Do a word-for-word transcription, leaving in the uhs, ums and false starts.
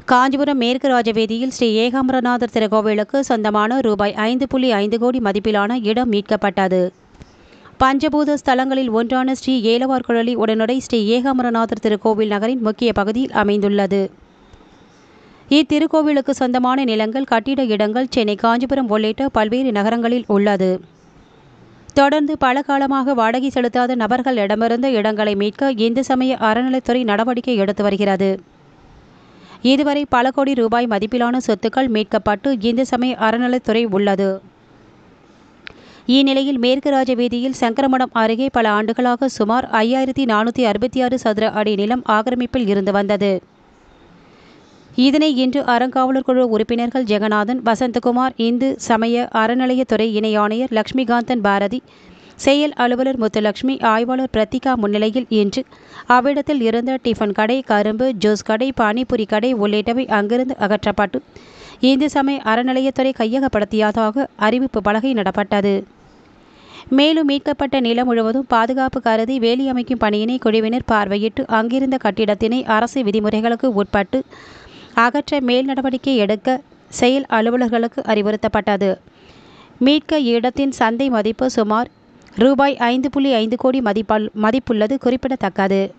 காஞ்சிபுரம் மேற்கு ராஜவேதியில் ஸ்ரீ ஏகாம்பரநாதர் திருக்கோவிலுக்கு சொந்தமான ரூபாய் ஐந்து புள்ளி ஐந்து கோடி மதிப்பிலான இடம் மீட்கப்பட்டது. பஞ்சபூத ஸ்தலங்களில் ஒன்றான ஸ்ரீ ஏலவார்குழலி உடனுடை ஸ்ரீ ஏகாம்பரநாதர் திருக்கோவில் நகரின் முக்கிய பகுதியில் அமைந்துள்ளது. இத்திருக்கோவிலுக்கு சொந்தமான நிலங்கள், கட்டிட இடங்கள் சென்னை, காஞ்சிபுரம் உள்ளிட்ட பல்வேறு நகரங்களில் உள்ளது. தொடர்ந்து பல காலமாக வாடகை செலுத்தாத நபர்களிடமிருந்து இடங்களை மீட்க இந்து சமய அறநிலைத்துறை நடவடிக்கை எடுத்து வருகிறது. இதுவரை பல கோடி ரூபாய் மதிப்பிலான சொத்துக்கள் மீட்கப்பட்டு இந்து சமய அறநிலைத்துறை உள்ளது. இந்நிலையில் மேற்கு ராஜவீதியில் சங்கரமடம் அருகே பல ஆண்டுகளாக சுமார் ஐயாயிரத்தி நானூற்றி அறுபத்தி ஆறு சதுர அடி நிலம் ஆக்கிரமிப்பில் இருந்து வந்தது. இதனை இன்று அறங்காவலர் குழு உறுப்பினர்கள் ஜெகநாதன், வசந்தகுமார், இந்து சமய அறநிலையத்துறை இணை ஆணையர் லட்சுமிகாந்தன் பாரதி, செயல் அலுவலர் முத்துலட்சுமி, ஆய்வாளர் பிரத்திகா முன்னிலையில் இன்று அவ்விடத்தில் இருந்த டிஃபன் கடை, கரும்பு ஜூஸ் கடை, பானிபுரி கடை உள்ளிட்டவை அங்கிருந்து அகற்றப்பட்டு இந்து சமய அறநிலையத்துறை கையகப்படுத்தியதாக அறிவிப்பு பலகை நடப்பட்டது. மேலும் மீட்கப்பட்ட நிலம் முழுவதும் பாதுகாப்பு கருதி வேலி அமைக்கும் பணியினை குழுவினர் பார்வையிட்டு அங்கிருந்த கட்டிடத்தினை அரசு விதிமுறைகளுக்கு உட்பட்டு அகற்ற மேல் நடவடிக்கை எடுக்க செயல் அலுவலர்களுக்கு அறிவுறுத்தப்பட்டது. மீட்க இடத்தின் சந்தை மதிப்பு சுமார் ரூபாய் ஐந்து புள்ளி ஐந்து கோடி மதிப்பால் மதிப்புள்ளது குறிப்பிடத்தக்கது.